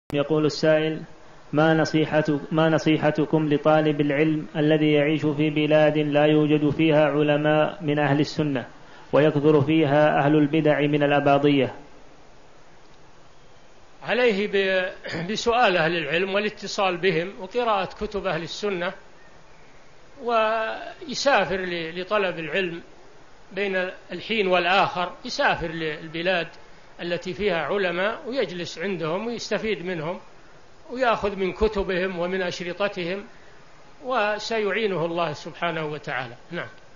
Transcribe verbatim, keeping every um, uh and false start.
يقول السائل: ما نصيحة ما نصيحتكم لطالب العلم الذي يعيش في بلاد لا يوجد فيها علماء من أهل السنة ويكثر فيها أهل البدع من الأباضية؟ عليه بسؤال أهل العلم والاتصال بهم وقراءة كتب أهل السنة، ويسافر لطلب العلم بين الحين والآخر، يسافر للبلاد التي فيها علماء ويجلس عندهم ويستفيد منهم ويأخذ من كتبهم ومن أشرطتهم، وسيعينه الله سبحانه وتعالى. نعم.